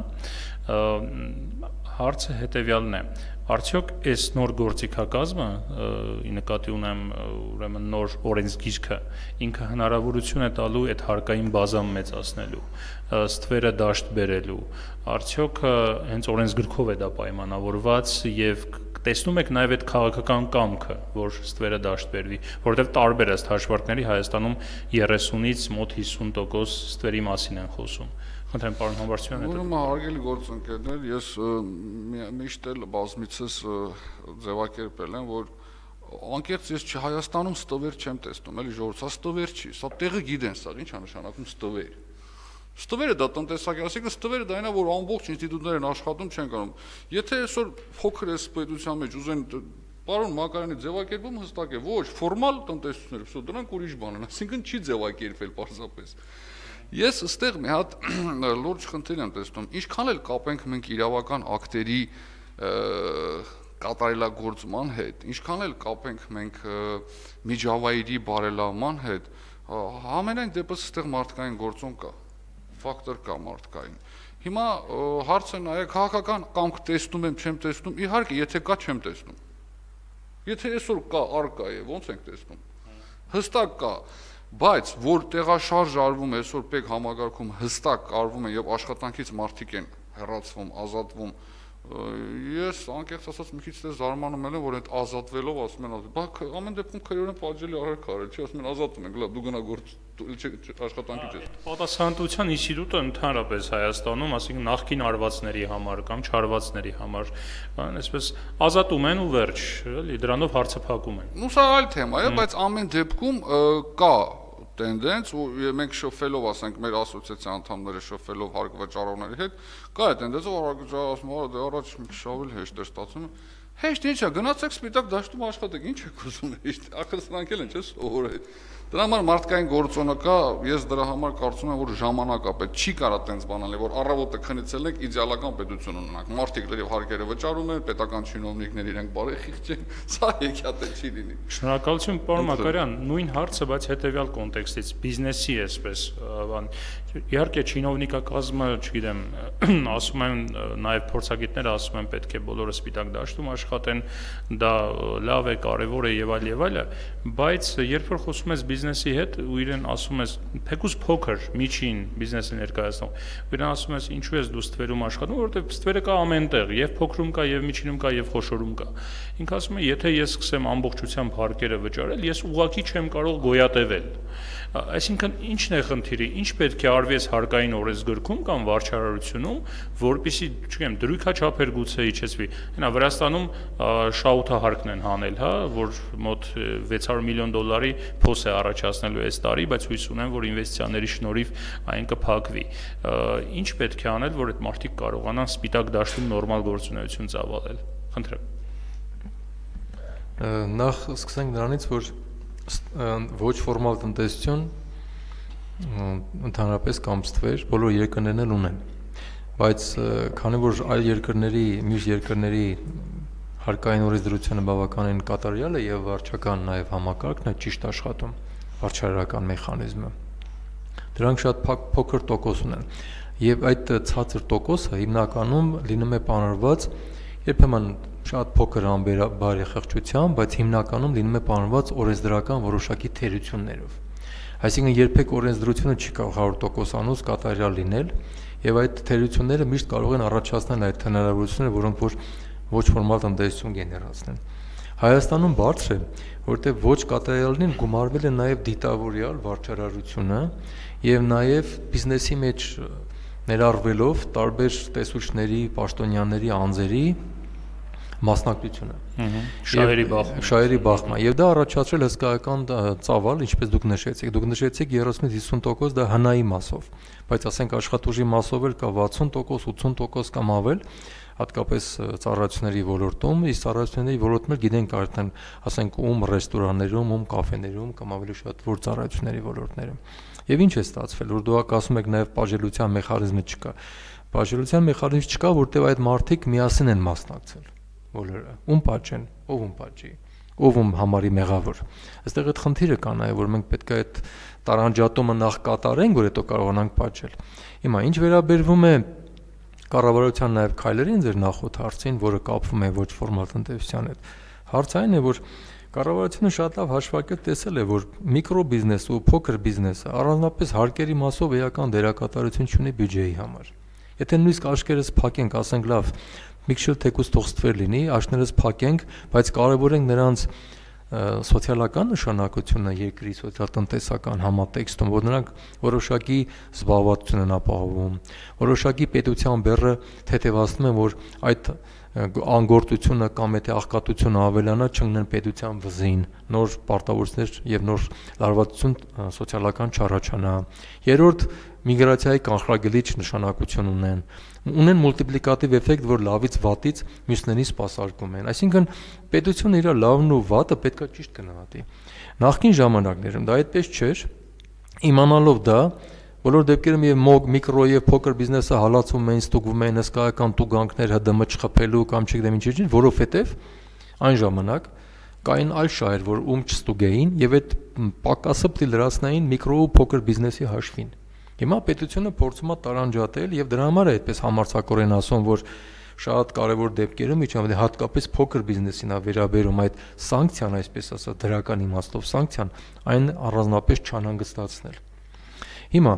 Հարցը հետևյալն է. արդյոք այս նոր գործիքակազմը, ի նկատի ունեմ ուրեմն նոր օրենսգիրքը, ինքը հնարավորություն է տալու այդ հարկային բազան մեծացնելու, ստվերը դաշտ բերելու, արդյոք հենց օրենսգրքով է դա պայմանավորված եւ տեսնում եք նաև այդ քաղաքական կամքը, որ ստվերը դաշտ բերվի, որովհետև տարբեր ըստ հաշվարկների Հայաստանում 30-ից մոտ 50% ստվերի մասին են խոսում։ Խնդրեմ, պարոն Համբարձումյան, Ուրեմն հարգելի գործընկերներ, ես միշտ էլ բազմիցս ձևակերպել եմ, որ անկեղծ ես Հայաստանում ստվեր չեմ տեսնում, էլի ժողովուրդ, սա ստվեր չի, սա տեղը գիտեն, սա ինչ է նշանակում ստվեր։ Ստվերը դա տնտեսական, այսինքն ստվերը դա այն է, որ ամբողջ ինստիտուտներ են աշխատում, չեն կարող։ Եթե այսօր փոքր էս պետության մեջ ուզեն պարոն Մակարյանի ձևակերպումը հստակ է, ոչ, ֆորմալ տնտեսություններ, վсё դրանք ուրիշ բան են, այսինքն չի ձևակերպել պարզապես։ Ես այստեղ մի հատ լուրջ խնդիր եմ տեսնում, ինչքան էլ կապենք մենք իրավական ակտերի կատարելագործման հետ, ինչքան էլ կապենք մենք միջավայրի բարելավման հետ, ամենայն դեպս այստեղ մարդկային գործոն կա, ֆակտոր կա մարդկային։ Հիմա հարցը նայեք, քաղաքական կամք տեսնում եմ, չեմ տեսնում, իհարկե, եթե կա, չեմ տեսնում։ Եթե այսօր կա, առկա է, ո՞նց ենք տեսնում։ Հստակ կա, բայց որ տեղաշարժ արվում է այսօր պետք համագարկում հստակ արվում է եւ աշխատանքից մարդիկ են հեռացվում, ազատվում, ես անկեղծ ասած մի քիչ զարմանում եմ, որ այդ ազատվելով ասում են, բա ամեն դեպքում քրեորեն պատժելի արարք արել, չի ասում են ազատում են, լավ, դու գնա գործ աշխատանքի չես։ Պատասխանատվության ինստիտուտը ընդհանրապես Հայաստանում, ասենք նախկին արվածների համար կամ չարվածների համար, այսպես ազատում են ու վերջ, էլի դրանով հարցը փակում են։ Ու սա այլ թեմա է, բայց ամեն դեպքում կա տենդենս ու մենք շփվելով, ասենք մեր ասոցիացիա անդամները շփվելով հարկավճարողների հետ, կա այդ տենդենսը, որ հարկավճարողը ասում է, դե առաջ մի քիչ ավելի հեշտ է ստացվում։ Հեշտ ի՞նչ է, գնացեք սպիտակ դաշտում աշխատեք, ի՞նչ եք ուզում, հեշտ, ախր սրանք էլ են, չէ՞, սովորել։ Դրա համար մարդկային գործոնը կա, ես դրա համար կարծում եմ, որ ժամանակ է պետք, չի կարա տենց բան անել, որ առավոտը քնեցել եք իդեալական պետություն ունենանք։ Մարդիկ լրիվ հարկերը վճարում են, պետական չինովնիկներ իրենք բարեխիղճ են, սա հեքիաթ չի լինի։ Շնորհակալություն, պարոն Մակարյան, նույն հարցը, բայց հետեւյալ կոնտեքստից, բիզնեսի էսպես, իհարկե չինովնիկակազմը, չգիտեմ, ասում են նաև փորձագետները ասում են պետք է բոլորը սպիտակ դաշտում աշխատեն, դա լավ է, կարևոր է եւ այլ, բայց երբ որ խոսում ես բիզնեսի հետ ու իրեն ասում ես թեկուզ փոքր, միջին բիզնեսը ներկայացնում, ու իրեն ասում ես ինչու ես դու ստվերում աշխատում, որովհետեւ ստվերը կա ամենտեղ, եւ փոքրում կա, եւ միջինում կա, եւ խոշորում կա։ Ինքը ասում է, եթե ես սկսեմ ամբողջությամբ հարկերը վճարել, ես ուղղակի չեմ կարող գոյատևել։ Այսինքն ինչն է խնդիրը, ինչ պետք է արվի հարկային օրենսգրքում կամ վարչարարությունում, որպեսզի, չգիտեմ, դրույքաչափեր գուցե իջեցվի։ Հենա Վրաստանում շահութահարկն են հանել, հա, որ մոտ 600 միլիոն դոլարի փոս է առաջացնելու այս տարի, բայց հույս ունեմ, որ ինվեստիցիաների շնորհիվ այն կփակվի։ Ինչ պետք է անել, որ այդ մարդիկ կարողանան սպիտակ դաշտում նորմալ գործունեություն ծավալել։ Խնդրեմ։ Նախ սկսենք նրանից, որ ոչ ֆորմալ տնտեսություն ընդհանրապես կամ ստվեր բոլոր երկրներն էլ ունեն, բայց քանի որ այլ երկրների, մյուս երկրների հարկային օրենսդրությունը բավականին կատարյալ է եւ վարչական նաեւ համակարգն է ճիշտ աշխատում, վարչարարական մեխանիզմը, դրանք շատ փոքր տոկոս ունեն եւ այդ ցածր տոկոսը հիմնականում լինում է պարունակված երբեմն շատ փոքր անբարեխիղճությամբ, բայց հիմնականում լինում է պարունակված օրենսդրական որոշակի թերություններով։ Այսինքն երբեք օրենսդրությունը չի կարող 100%-անոց կատարյալ լինել, եւ այդ թերությունները միշտ կարող են առաջացնել այդ հնարավորությունները, որոնք որ ոչ ֆորմալ տնտեսություն գեներացնեն։ Հայաստանում բարձր է, որտեղ ոչ կատարյալին գումարվել է նաեւ դիտավորյալ վարչարարությունը եւ նաեւ բիզնեսի մեջ ներառվելով տարբեր տեսուչների, պաշտոնյաների, անձերի մասնակցությունը։ Շահերի բախման։ Եվ դա առաջացրել հսկայական ծավալ, ինչպես դուք նշեցիք։ Դուք նշեցիք 30-50% դա հնայի մասով, բայց ասենք աշխատուժի մասով էլ կա 60%, 80% կամ ավել, հատկապես ծառայությունների ոլորտում, իսկ ծառայությունների ոլորտում էլ գիտենք արդեն, ասենք ում ռեստորաններում, ում կաֆեներում կամ ավելի շատ որ ծառայությունների ոլորտներում։ Եվ ինչ է ստացվել, որ դուք ասում եք նաև բաժելության մեխանիզմը չկա։ Բաժելության մեխանիզմ չկա, որտեղ այդ մարդիկ միասին են մասնակցել։ Բոլորը ում պատճեն, ում պատճի, ում համարի մեղավոր։ Այստեղ այդ խնդիրը կա նաև, որ մենք պետք է այդ տարանջատումը նախ կատարենք, որ հետո կարողանանք պատճել։ Հիմա ինչ վերաբերվում է կառավարության նաև քայլերին ձեր նախորդ հարցին, որը կապվում է ոչ ֆորմալ տնտեսության հետ։ Հարցը այն է, որ կառավարությունը շատ լավ հաշվարկել տեսել է, որ միկրոբիզնեսը ու փոքր բիզնեսը առանձնապես հարկերի մասով էական դերակատարություն չունի բյուջեի համար։ Եթե նույնիսկ աշկերտս փակենք, ասենք լավ, մի քիչ թեկուզ թող ստվեր լինի, աշներս փակենք, բայց կարևորենք նրանց սոցիալական նշանակությունը երկրի սոցիալ-տնտեսական համատեքստում, որ նրանք որոշակի զբաղվածություն են ապահովում, որոշակի պետության բեռը թեթևացնում են, որ այդ անգործությունը կամ եթե աղքատությունը ավելանա, չընկնեն պետության վզին, նոր պարտավորություններ եւ նոր լարվածություն սոցիալական չառաջանա։ Երրորդ, միգրացիայի կանխարգելիչ նշանակություն ունեն մուլտիպլիկատիվ էֆեկտ, որ լավից վատից մյուսներին սպասարկում են։ Այսինքն պետությունը իր լավն ու վատը պետքա ճիշտ գնահատի։ Նախկին ժամանակներում դա այդպես չէր, իմանալով դա, բոլոր դեպքերում եւ միկրո եւ փոքր բիզնեսը հալածում էին, ստուգվում էին հսկայական տուգանքներ ՀԴՄ չխփելու կամ չգիտեմ ինչ, որովհետեւ այն ժամանակ կային այլ շահեր, որ չստուգեին եւ այդ պակասը պետք է լրացնային միկրո ու փոքր բիզնեսի հաշվին։ Հիմա պետությունը փորձում է տարանջատել եւ դրա համար է այդպես համարձակորեն ասում, որ շատ կարևոր դեպքերում միջամտի հատկապես փոքր բիզնեսին է վերաբերում այդ սանկցիան, այսպես ասած, դրական իմաստով սանկցիան, այն առանձնապես չանհանգստացնել։ Հիմա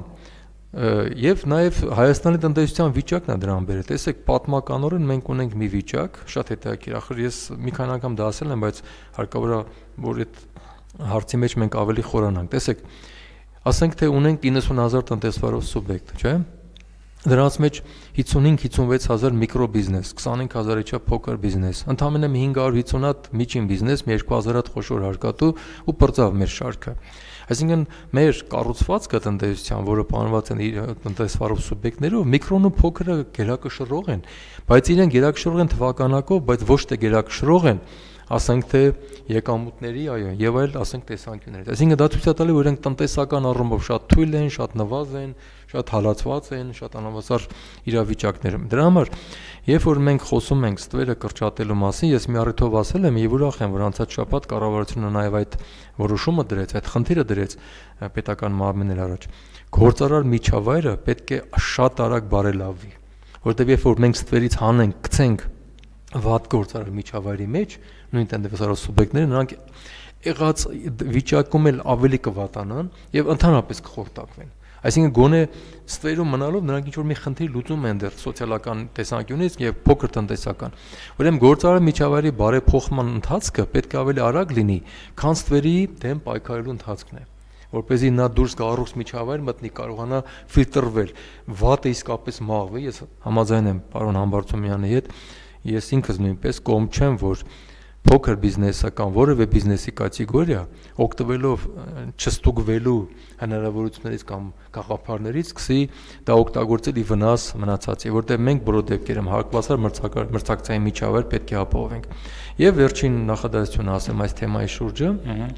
եւ նաեւ Հայաստանի տնտեսության վիճակն է դրան բերել։ Տեսեք, պատմականորեն մենք ունենք մի վիճակ, շատ հետաքրքիր, ախր ես մի քանի անգամ դա ասել եմ, բայց հարկավոր է որ այդ հարցի մեջ մենք ավելի խորանանք։ Տեսեք, ասենք թե ունենք 90,000 տնտեսվարող սուբյեկտ, չէ՞։ Դրանց մեջ 55-56 հազար միկրոբիզնես, 25,000-ի չափ փոքր բիզնես, ընդամենը 550 հատ միջին բիզնես, 2000 հատ խոշոր հարկատու ու պրծավ մեր շարքը։ Այսինքն մեր կառուցվածքը տնտեսության, որը պահանջված են տնտեսվարող սուբյեկտներով, միկրոն ու փոքրը գերակշռող են, բայց իրենք գերակշռող են թվականակով, բայց ոչ թե գերակշռող են, ասենք թե եկամուտների, այո, եւ այլ ասենք տեսանկյուններից։ Այսինքն դա ցույց է տալի, որ իրենք տնտեսական առումով շատ թույլ են, շատ նվազ են, շատ հալածված են, շատ անավասար իրավիճակներում։ Դրա համար, երբ որ մենք խոսում ենք ստվերը կրճատելու մասին, ես մի առիթով ասել եմ եւ ուրախ եմ, որ անցած շաբաթ կառավարությունը նաեւ այդ որոշումը դրեց, այդ խնդիրը դրեց պետական մարմիններ առաջ։ Գործարար միջավայրը պետք է շատ արագ բարելավվի, որտեղ երբ որ մենք ստվերից հանենք, գցենք վատ գործարար միջավայրի մեջ, նույն տնտեսվարող սուբյեկտները նրանք եղած վիճակում էլ ավելի կվատանան եւ ընդհանրապես կխորտակվեն։ Այսինքն գոնե ստվերում մնալով նրանք ինչ որ մի խնդիր լուծում են դեռ սոցիալական տեսանկյունից եւ փոքր տնտեսական։ Ուրեմն գործարար միջավայրի բարեփոխման ընթացքը պետք է ավելի արագ լինի, քան ստվերի դեմ պայքարելու ընթացքն է, որպեսզի նա դուրս գա առողջ միջավայր մտնի, կարողանա ֆիլտրվել, վատը իսկապես մաղվի։ Ես համաձայն եմ պարոն Համբարձումյանի հետ, ես ինքս նույնպես կողմ չեմ, որ փոքր բիզնեսը կամ որևէ բիզնեսի կատեգորիա օգտվելով չստուգվելու հնարավորություններից կամ գաղափարներից սկսի դա օգտագործել ի վնաս մնացածի, որտեղ մենք բոլոր դեպքերում հարկվածար մրցակցային միջավայր պետք է ապահովենք։ Եվ վերջին նախադասությունը ասեմ այս թեմայի շուրջը,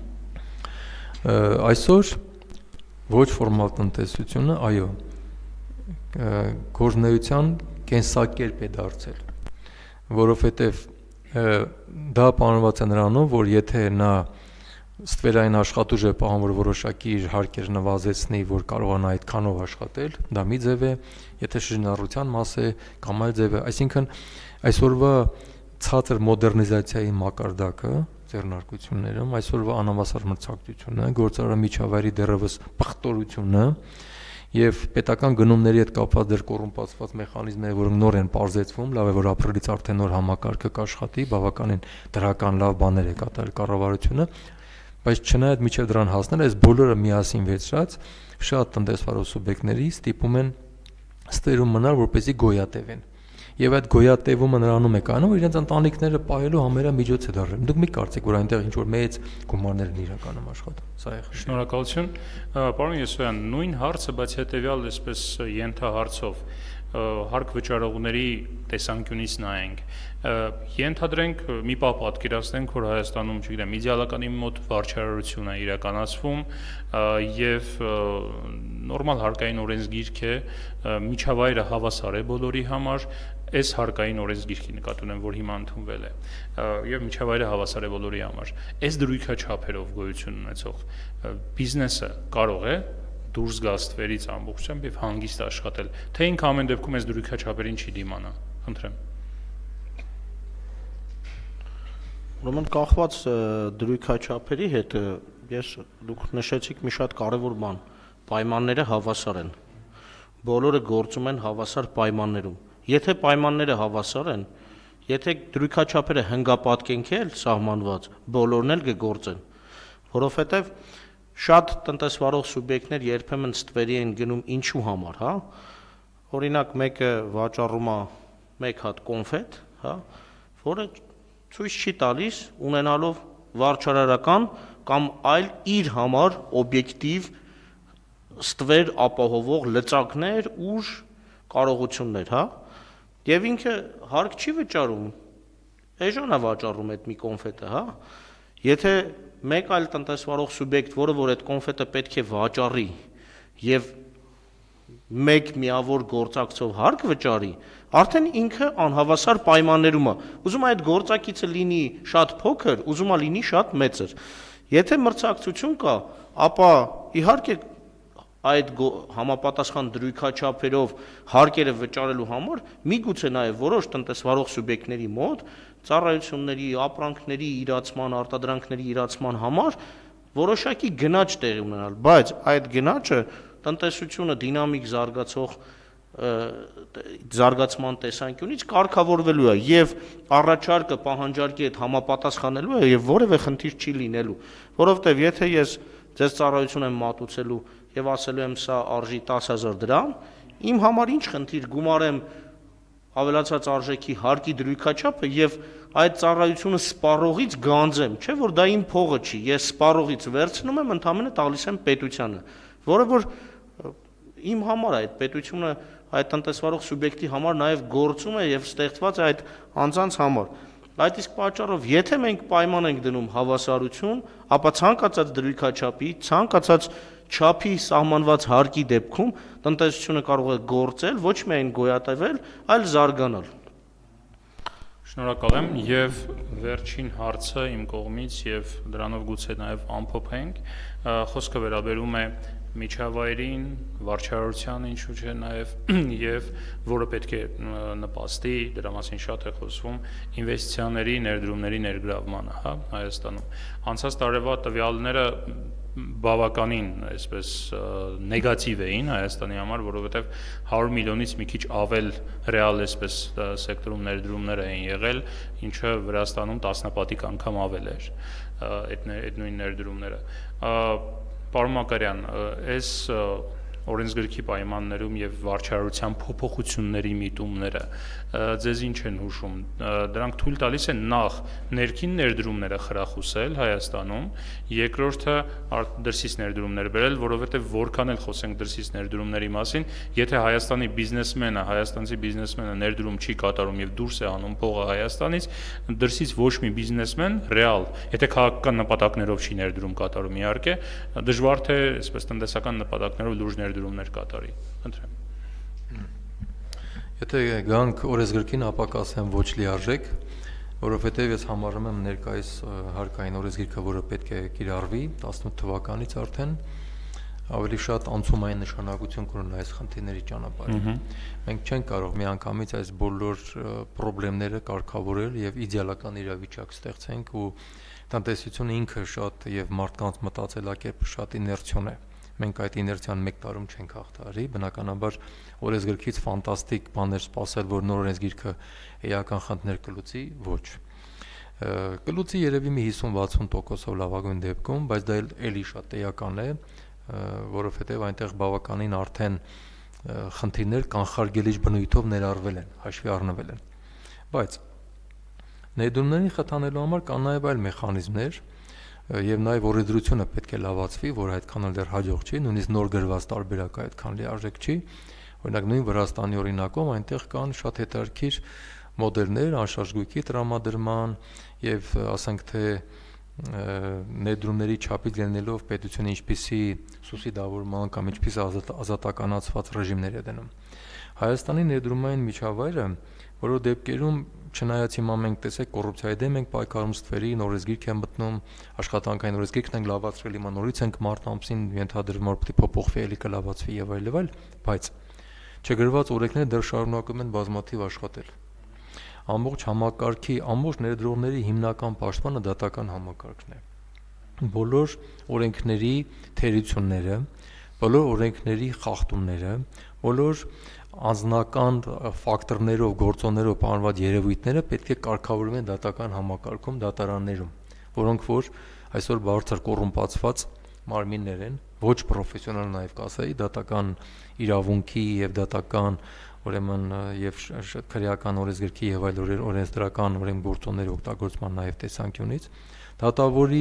այսօր ոչ ֆորմալ տնտեսությունը, այո, գործունեության կենսակերպ է դարձել, որովհետև դա պահանջված է նրանով, որ եթե նա ստվերային աշխատուժ է պահում, որ որոշակի իր հարկեր նվազեցնի, որ կարողանա այդքանով աշխատել, դա մի ձև է, եթե շրջանառության մաս է կամ այլ ձև է, այսինքն այսօրվա ցածր մոդեռնիզացիայի մակարդակը ձեռնարկություններում, այսօրվա անհավասար մրցակցությունը, գործարար միջավայրի դեռևս պղտորությունը եւ պետական գնումների հետ կապված դեռ կոռումպացված մեխանիզմները, որոնք նոր են պարզեցվում, լավ է որ ապրիլից արդեն նոր համակարգը կաշխատի, բավականին դրական լավ բաներ է կատարել կառավարությունը, բայց չնայած միջև դրան հասնել, այս բոլորը միասին վերցրած շատ տնտեսվարող սուբյեկտների ստիպում են ստերում մնալ, որպեսզի գոյատևեն։ Եվ այդ գոյատևումը նրանում է կայանում, որ իրենց ընտանիքները պահելու համերամիջոց է դարձել։ Դուք մի կարծեք, որ այնտեղ ինչ որ մեծ գումարներ են իրականում աշխատում։ Սա է։ Շնորհակալություն։ Պարոն Եսոյան, նույն հարցը, բայց հետեւյալ այսպես ենթահարցով հարկ վճարողների տեսանկյունից նայենք, ենթադրենք մի պահ պատկերացնենք, որ Հայաստանում, չգիտեմ, իդեալականի մոտ վարչարարություն է իրականացվում եւ նորմալ հարկային օրենսգիրք է, միջավայրը հավասար է բոլորի համար, այս հարկային օրենսգիրքի նկատի ունեմ, որ հիմա ընդունվել է եւ միջավայրը հավասար է բոլորի համար։ Այս դրույքաչափերով գոյություն ունեցող բիզնեսը կարող է դուրս գա ստվերից ամբողջությամբ եւ հանգիստ աշխատել, թե ինքը ամեն դեպքում այս դրույքաչափերին չի դիմանա։ Խնդրեմ։ Ուրեմն կախված դրույքաչափերի հետ դուք նշեցիք մի շատ կարևոր բան, պայմանները հավասար են։ Բոլորը գործում են հավասար պայմաններում։ Եթե պայմանները հավասար են, եթե դրույքաչափերը հնգապատկենք էլ սահմանված, բոլորն էլ կգործեն, որովհետեւ շատ տնտեսվարող սուբյեկտներ երբեմն ստվերի են գնում ինչու համար, հա։ Օրինակ մեկը վաճառում է մեկ հատ կոնֆետ, հա, որը ցույց չի տալիս ունենալով վարչարարական կամ այլ իր համար օբյեկտիվ ստվեր ապահովող լծակներ, ուժ, կարողություններ, հա։ Եվ ինքը հարկ չի վճարում, էժան է վաճառում այդ մի կոնֆետը, հա։ Եթե մեկ այլ տնտեսվարող սուբյեկտ, որը որ այդ կոնֆետը պետք է վաճառի եւ մեկ միավոր գործակցով հարկ վճարի, արդեն ինքը անհավասար պայմաններում է։ Ուզում է այդ գործակիցը լինի շատ փոքր, ուզում է լինի շատ մեծր։ Եթե մրցակցություն կա, ապա իհարկե այդ համապատասխան դրույքաչափերով հարկերը վճարելու համար միգուցե նաև որոշ տնտեսվարող սուբյեկտների մոտ ծառայությունների, ապրանքների իրացման, արտադրանքների իրացման համար որոշակի գնաճ տեղի ունենալ, բայց այդ գնաճը տնտեսությունը դինամիկ զարգացման տեսանկյունից կարգավորվելու է եւ առաջարկը պահանջարկի հետ համապատասխանելու է եւ որևէ խնդիր չի լինելու, որովհետեւ եթե ես ձեզ ծառայություն եմ մատուցելու եւ ասելու եմ սա արժի 10,000 դրամ, իմ համար ինչ խնդիր գումարեմ ավելացած արժեքի հարկի դրույքաչափը եւ այդ ծառայությունը սպառողից գանձեմ, չէ՞ որ դա իմ փողը չի, ես սպառողից վերցնում եմ, ընդհանրապես տալիս եմ պետությանը, որը որ իմ համար այդ պետությունը այդ տնտեսվարող սուբյեկտի համար նաև գործում է եւ ստեղծված է այդ անձանց համար։ Այդ իսկ պատճառով, եթե մենք պայման ենք դնում հավասարություն, ապա ցանկացած դրույքաչափի, ցանկացած չափի սահմանված հարկի դեպքում տնտեսությունը կարող է գործել, ոչ միայն գոյատևել, այլ զարգանալ։ Շնորհակալ եմ եւ վերջին հարցը իմ կողմից եւ դրանով գուցե նաեւ ամփոփենք, խոսքը վերաբերում է միջավայրին, վարչարարությանը, ինչու՞ չէ նաև եւ որը պետք է նպաստի, դրա մասին շատ է խոսվում, ինվեստիցիաների, ներդրումների ներգրավմանը, հա, Հայաստանում։ Անցած տարեվա տվյալները բավականին, այսպես նեգատիվ էին Հայաստանի համար, որովհետեւ 100 միլիոնից մի քիչ ավել ռեալ այսպես սեկտորում ներդրումներ էին եղել, ինչը Վրաստանում տասնապատիկ անգամ ավել էր այդ նույն ներդրումները։ Պարոն Մակարյան, այս օրենսգրքի պայմաններում եւ վարչարարության փոփոխությունների միտումները ձեզ ինչ են հուշում։ Դրանք թույլ տալիս են նախ ներքին ներդրումները խրախուսել Հայաստանում, երկրորդը դրսից ներդրումներ բերել, որովհետեւ որքան էլ խոսենք դրսից ներդրումների մասին, եթե Հայաստանի բիզնեսմենը, հայաստանցի բիզնեսմենը ներդրում չի կատարում եւ դուրս է անում փողը Հայաստանից, դրսից ոչ մի բիզնեսմեն ռեալ, եթե քաղաքական նպատակներով չի ներդրում կատարում իհարկե, դժվար թե այսպես տնտեսական նպատակներով լուրջ ներդրումներ կատարի։ Խնդրեմ։ Եթե գանք օրենսգրքին, ապա կասեմ ոչ լիարժեք, որովհետև ես համարում եմ ներկայիս հարկային օրենսգիրքը, որը պետք է կիրառվի 18 թվականից արդեն, ավելի շատ անցումային նշանակություն կունենա այս խնդիրների ճանապարհին։ Մենք չենք կարող միանգամից այս բոլոր խնդիրները կարգավորել եւ իդեալական իրավիճակ ստեղծենք ու տնտեսությունը ինքը շատ եւ մարդկանց մտածելակերպը շատ իներցիոն է։ Մենք այդ իներցիան մեկ տարում չենք հաղթահարի, բնականաբար օրենսգրքից ֆանտաստիկ բաներ սպասել, որ նոր օրենսգիրքը էական խնդիրներ կլուծի, ոչ։ Կլուծի երևի մի 50-60%-ով լավագույն դեպքում, բայց դա էլի շատ էական է, որովհետև այնտեղ բավականին արդեն խնդիրներ կանխարգելիչ բնույթով ներառվել են, հաշվի առնվել են։ Բայց ներդրումներին խթանելու համար կան նաև այլ մեխանիզմներ, եւ նաեւ օրենսդրությունը պետք է լավացվի, որ այդքան էլ դեռ հաջող չի, նույնիսկ նոր գրված տարբերակը այդքան լիարժեք չի։ Օրինակ նույն Վրաստանի օրինակում այնտեղ կան շատ հետաքրքիր մոդելներ անշարժ գույքի տրամադրման եւ ասենք թե ներդրումների չափից ելնելով պետությունը ինչպիսի սուբսիդավորման կամ ինչպիսի ազատականացված ռեժիմներ է դնում։ Հայաստանի ներդրումային միջավայրը որոշ դեպքերում չնայած հիմա մենք տեսեք կոռուպցիայի դեմ ենք պայքարում, ստվերի նորեզգիրք է մտնում, աշխատանքային նորեզգիրքն ենք լավացրել, հիմա նորից ենք մարտ ամսին ենթադրվում որ պետք է փոփոխվի, ելի կլավացվի եւ այլ, բայց չգրված օրենքները դեռ շարունակում են բազմաթիվ աշխատել։ Ամբողջ համակարգի, ամբողջ ներդրողների հիմնական պաշտպանը դատական համակարգն է։ Բոլոր օրենքների թերությունները, բոլոր օրենքների խախտումները, բոլոր անձնական ֆակտորներով, գործոններով պարունակված երևույթները պետք է կարգավորվեն դատական համակարգում, դատարաններում, որոնք որ այսօր բարձր կոռումպացված մարմիններ են, ոչ պրոֆեսիոնալ նաև կասեի, դատական իրավունքի եւ դատական ուրեմն եւ քրեական օրենսգրքի եւ այլ օրենսդրական գործոնների օգտագործման նաև տեսանկյունից դատավորի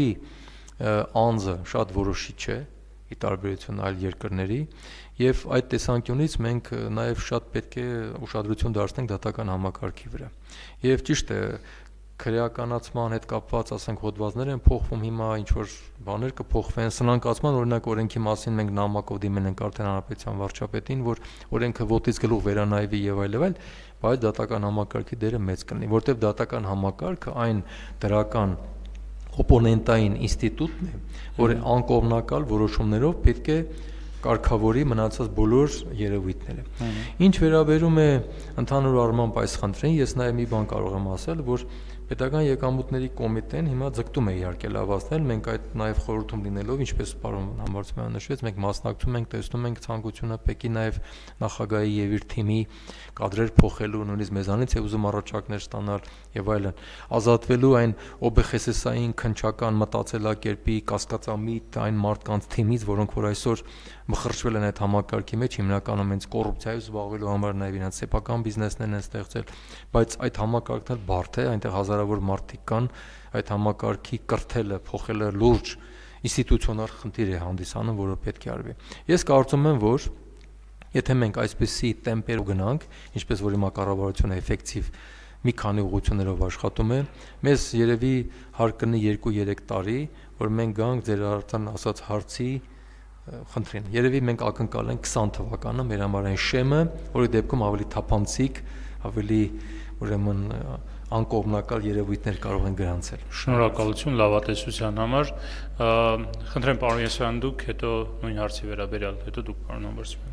անձը շատ որոշիչ է ի տարբերություն այլ երկրների եւ այդ տեսանկյունից մենք նաեւ շատ պետք է ուշադրություն դարձնենք դատական համակարգի վրա եւ ճիշտ է քրեականացման հետ կապված ասենք հոդվածներ են փոխվում հիմա ինչ որ բաներ կփոխվեն սնանկացման օրինակ օրենքի մասին մենք նամակով դիմել ենք արդեն հանրապետության վարչապետին որ օրենքը ոտից գլուխ վերանայվի եւ այլ բայց դատական համակարգի դերը մեծ կլինի որտեւ դատական համակարգը այն դրական օպոնենտային ինստիտուտն է որը անկողմնակալ որոշումներով պետք է կարգավորի մնացած բոլոր երևույթները ինչ վերաբերում է ընդհանուր առմամբ այս խնդրին ես նաեւ մի բան կարող եմ ասել որ Պետական եկամուտների կոմիտեն հիմա ձգտում է իհարկե լավացնել, մենք այդ նաև խորհրդում լինելով, ինչպես պարոն Համբարձումյանը նշեց, մենք մասնակցում ենք, տեսնում ենք ցանկությունը ՊԵԿ-ի նաև նախագահի եւ իր թիմի կադրեր փոխելու, նույնիսկ մեզանից է ուզում առաջարկներ ստանալ եւ այլն, ազատվելու այն OBХS-ային քնչական մտածելակերպի կասկածամիտ այն մարդկանց թիմից, որոնք որ այսօր մխրճվել են այդ համակարգի մեջ, հիմնականում հենց կոռուպցիայով զբաղվելու համար նաև իրենց սեփական բիզնեսներն են ստեղծել, բայց այդ համակարգն էլ բարդ է, այնտեղ հազարավոր մարդիկ կան, այդ համակարգի կրթելը, փոխելը լուրջ ինստիտուցիոնալ խնդիր է հանդիսանում, որը պետք է արվի։ Ես կարծում եմ, որ եթե մենք այսպեսի տեմպերով գնանք, ինչպես որ հիմա կառավարությունը էֆեկտիվ մի քանի ուղղություններով աշխատում է, մեզ երևի հարկ կնի 2-3 տարի, որ մենք գանք ձեր արդեն ասած հարցի խնդրին։ Երևի մենք ակնկալ ենք 20 թվականը մեր համար այն շեմը, որի դեպքում ավելի թափանցիկ, ավելի ուրեմն անկողմնակալ երևույթներ կարող են գրանցել։ Շնորհակալություն լավատեսության համար։ Խնդրեմ պարոն Եսայան դուք հետո նույն հարցի վերաբերյալ, հետո դուք պարոն Համբարձումյան։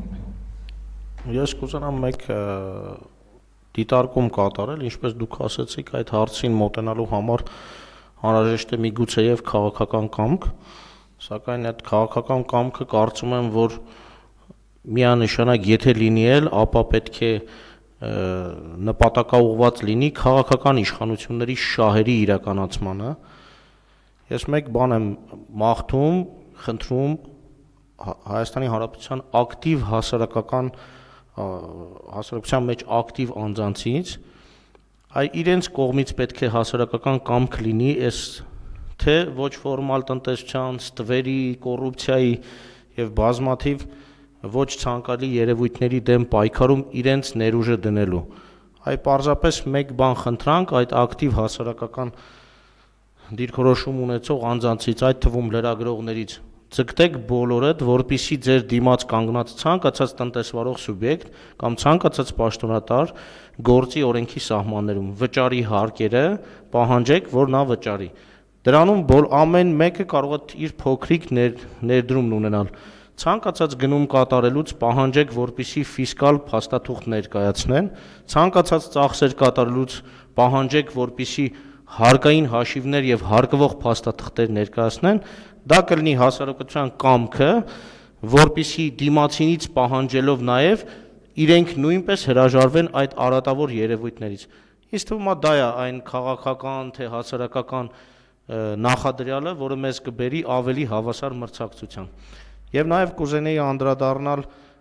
Ես կուզենամ մեկ դիտարկում կատարել, ինչպես դուք ասացիք, այդ հարցին մոտենալու համար անհրաժեշտ է միգուցեև քաղաքական կամք, սակայն այդ քաղաքական կամքը կարծում եմ, որ միանշանակ եթե լինի էլ, ապա պետք է նպատակաուղղված լինի քաղաքական իշխանությունների շահերի իրականացմանը։ Ես մեկ բան եմ մաղթում, խնդրում Հայաստանի Հանրապետության ակտիվ հասարակության մեջ ակտիվ անձանցից, իրենց կողմից պետք է հասարակական կամք լինի այս թե ոչ ֆորմալ տնտեսության, ստվերի, կոռուպցիայի եւ բազմաթիվ ոչ ցանկալի երևույթների դեմ պայքարում իրենց ներուժը դնելու։ Այ պարզապես մեկ բան խնդրանք այդ ակտիվ հասարակական դիրքորոշում ունեցող անձանցից, այդ թվում լրագրողներից, ձգտեք բոլորդ, որպեսզի ձեր դիմաց կանգնած ցանկացած տնտեսվարող սուբյեկտ կամ ցանկացած պաշտոնատար գործի օրենքի սահմաններում վճարի հարկերը, պահանջեք, որ նա վճարի։ Դրանում ամեն մեկը կարող է իր փոքրիկ ներդրումն ունենալ։ Ցանկացած գնում կատարելուց պահանջեք, որպեսզի ֆիսկալ փաստաթուղթ ներկայացնեն, ցանկացած ծախսեր կատարելուց պահանջեք, որպեսզի հարկային հաշիվներ եւ հարկվող փաստաթղթեր ներկայացնեն, դա կլինի հասարակության կամքը, որպեսզի դիմացինից պահանջելով նաեւ իրենք նույնպես հրաժարվեն այդ արատավոր երևույթներից։ Ինձ թվում է դա է այն քաղաքական թե հասարակական նախադրյալը, որը մեզ կբերի ավելի հավասար մրցակցության։ Եվ նաև կուզենեի անդրադառնալ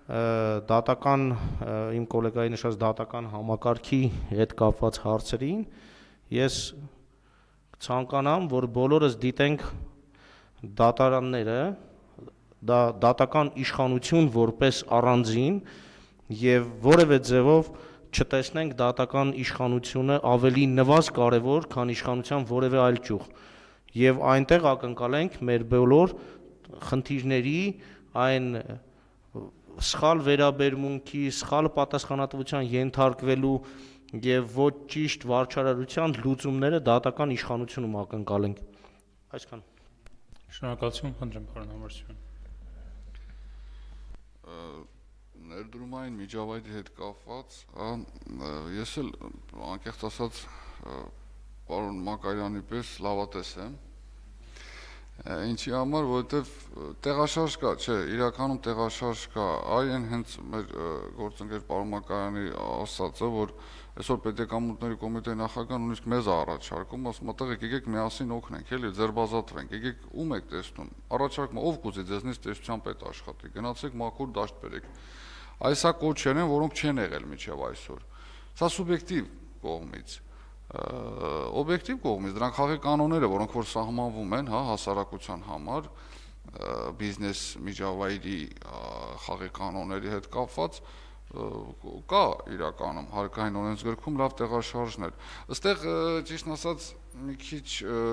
դատական իմ գոլեգայի նշած դատական համակարգի հետ կապված հարցերին ես ցանկանամ, որ բոլորս դիտենք դատարանները դատական իշխանություն որպես առանձին եւ որևէ ձևով չտեսնենք դատական իշխանությունը ավելի նվազ կարևոր, քան իշխանության որևէ այլ ճյուղ եւ այնտեղ ակնկալենք մեր բոլոր խնդիրների այն սխալ վերաբերմունքի, սխալ պատասխանատվության ենթարկվելու եւ ոչ ճիշտ վարչարարության լուծումները դատական իշխանությունում ակնկալենք։ Այսքան։ Շնորհակալություն, խնդրեմ պարոն Համբարձումյան։ Ներդրումային միջավայրի հետ կապված, ես էլ անկեղծ ասած պարոն Մակարյանի պես լավատես եմ։ Ինչի համար, որովհետև տեղաշարժ կա, չէ, իրականում տեղաշարժ կա, այն հենց մեր գործընկեր պարոն Մակարյանի ասածը, որ այսօր պետեկամուտների կոմիտեի նախագահան նույնիսկ մեզ առաջարկում, ասում ատեղ եկեք միասին օգնենք, էլի ձերբազատվենք, եկեք ում եք տեսնում, առաջարկում ով կուզի ձեզնից տեսության պետ աշխատի, գնացեք մաքուր դաշտ բերեք։ Այս կոչեր են, որոնք չեն եղել մինչև այսօր։ Սա սուբյեկտիվ կողմից։ Օբյեկտիվ կողմից դրանք խաղի կանոնները, որոնք որ սահմանվում են, հա, հասարակության համար, բիզնես միջավայրի խաղի կանոնների հետ կապված կա իրականում հարկային օրենսգրքում լավ տեղաշարժներ։ Այստեղ ճիշտ ասած մի քիչ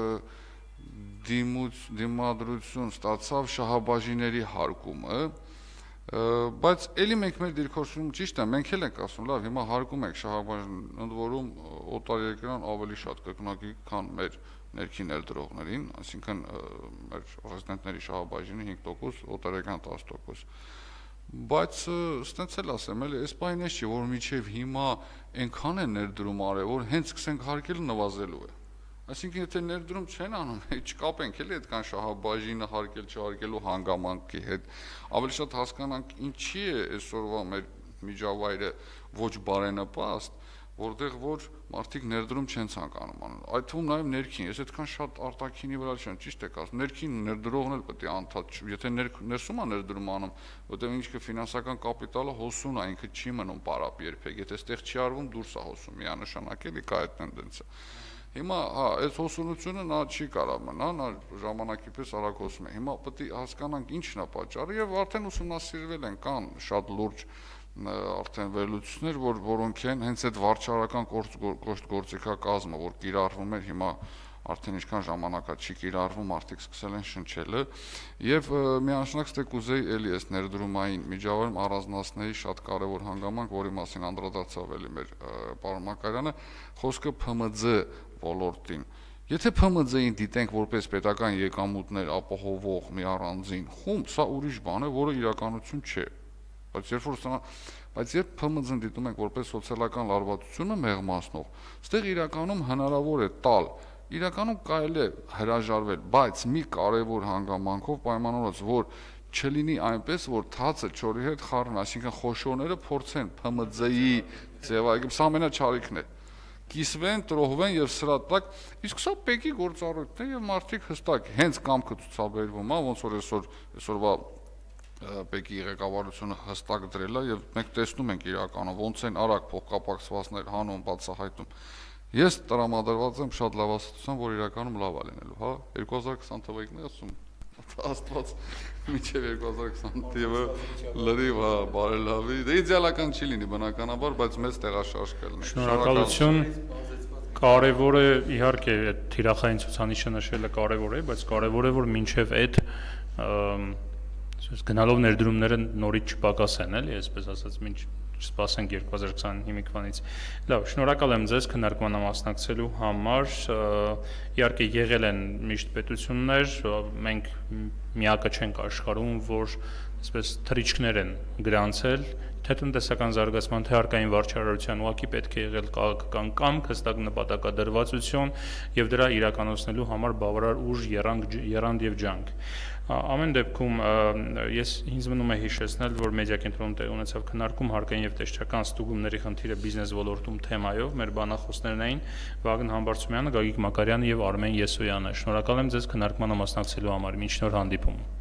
դիմադրություն ստացավ շահաբաժիների հարկումը, բայց էլի մենք մեր դիրքորոշում ճիշտ է, մենք էլ ենք ասում, լավ, հիմա հարկում ենք շահաբաժին, ընդ որում օտարերկրան ավելի շատ կրկնակի, քան մեր ներքին ներդրողներին, այսինքն մեր ռեզիդենտների շահաբաժինի 5%, օտարերկրան 10%։ Բայց ստենց էլ ասեմ, էլի այս պահին էս չի, որ մինչև հիմա այնքան են ներդրում արել, որ հենց սկսենք հարկել նվազելու է։ Այսինքն եթե ներդրում չեն անում, չկապենք էլի այդքան շահաբաժինը հարկել չհարկելու հանգամանքի հետ, ավելի շատ հասկանանք ինչի է այսօրվա մեր միջավայրը ոչ բարենպաստ, որտեղ որ մարդիկ ներդրում չեն ցանկանում անել։ Այդ թվում նաև ներքին, ես այդքան շատ արտաքինի վրա չեմ, ճիշտ եք ասում, ներքին ներդրողն էլ պետք է անդադ, եթե ներսում է ներդրում անում, որտեղ ինչքը ֆինանսական կապիտալը հոսուն է, ինքը չի մնում պարապ երբեք, եթե այստեղ չի արվում, դուրս է հոսում, միանշանակ էլի կա այդ տենդենսը։ Հիմա, հա, այս հոսունությունը նա չի կարող մնալ, նա ժամանակի պես արագ հոսում է։ Հիմա պետք է հասկանանք ինչն է պատճառը եւ արդեն ուսումնասիրվել են, կան շատ լուրջ արդեն վերլուծություններ, որոնք են հենց այդ վարչարական գործիքակազմը, որ կիրառվում էր հիմա արդեն ինչքան ժամանակա չի կիրառվում, արդիկ սկսել են շնչելը եւ միանշանակ ստե կուզեի էլի այս ներդրումային միջավայրում առանձնացնեի շատ կարեւոր հանգամանք, որի մասին անդրադարձավ էլի մեր պարոն Մակարյանը, խոսքը ՓՄՁ ոլորտին։ Եթե ՓՄԶ-ին դիտենք որպես պետական եկամուտներ ապահովող մի առանձին խումբ, սա ուրիշ բան է, որը իրականություն չէ։ Բայց երբ ՓՄԶ-ն դիտում ենք որպես սոցիալական լարվածությունը մեղմացնող, այստեղ իրականում հնարավոր է տալ, իրականում կարելի է հրաժարվել, բայց մի կարևոր հանգամանքով պայմանավորված, որ չլինի այնպես, որ թացը չորի հետ խառնի, այսինքն խոշորները փորձեն ՓՄԶ-ի ձևակերպել, սա ամենաչարիքն է։ Կիսվեն, տրոհվեն եւ սրա տակ, իսկ սա պեկի գործառույթն է եւ մարդիկ հստակ հենց կամքը ցուցաբերվում է, ոնց որ այսօրվա պեկի ղեկավարությունը հստակ դրել է եւ մենք տեսնում ենք իրականում ոնց են արագ փոխկապակցվածներ հանում, բացահայտում։ Ես տրամադրված եմ շատ լավ ասացության, որ իրականում լավ է լինելու, հա, 2020 թվականն է ասում։ Աստված մինչև 2020 թվականը լրիվ բարելավի։ Դե իդեալական չի լինի բնականաբար, բայց մեծ տեղաշարժ կլինի։ Շնորհակալություն։ Կարևոր է իհարկե այդ թիրախային ցուցանիշը նշելը կարևոր է, բայց կարևոր է որ մինչև այդ գնալով ներդրումները նորից չպակասեն, էլի, այսպես ասած, մինչ սպասենք 2025-ից։ Լավ, շնորհակալ եմ ձեզ քննարկմանը մասնակցելու համար։ Իհարկե եղել են միշտ պետություններ, մենք միակը չենք աշխարհում, որ այսպես թռիչքներ են գրանցել, թե տնտեսական զարգացման, թե հարկային վարչարարության, ուղղակի պետք է եղել քաղաքական կամք, հստակ նպատակադրվածություն եւ դրա իրականացնելու համար բավարար ուժ, եռանդ եւ ջանք։ Ամեն դեպքում ես ինձ մնում է հիշեցնել, որ մեդիա կենտրոնում տեղի ունեցավ քննարկում հարկային եւ տեսչական ստուգումների խնդիրը բիզնես ոլորտում թեմայով։ Մեր բանախոսներն էին Վագն Համբարձումյանը, Գագիկ Մակարյանը եւ Արմեն Եսոյանը։ Շնորհակալ եմ ձեզ քննարկմանը մասնակցելու համար։ Մինչ նոր հանդիպում։